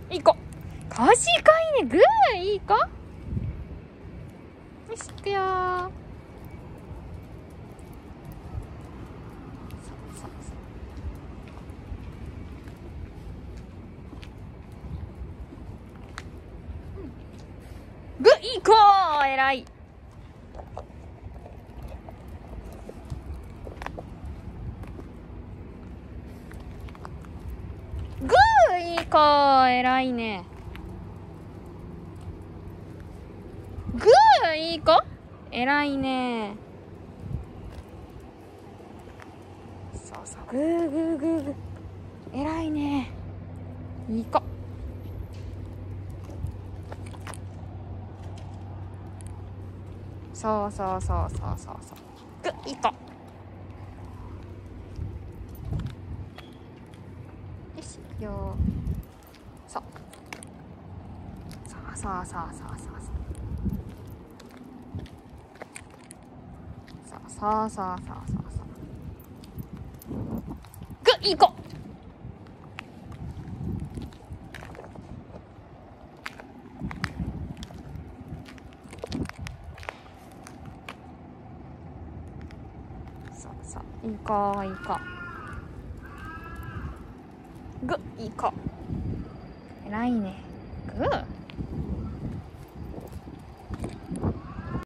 いい子。賢いね。グー、いい子。よし、いくよー。そうグー、いい子。えらい。グー、いい子。えらいね。グー、いい子。えらいね。そうそう、グーグーグーグー。えらいね。いい子。そうそうそうそうそうそう。グー、いい子。よし、いくよ。そう。そうそうそうそうそうそう。そうそうそうそうそうそう。グッ、いい子。そうそう、いい子、いい子。グッ、いい子。えらいね。グー。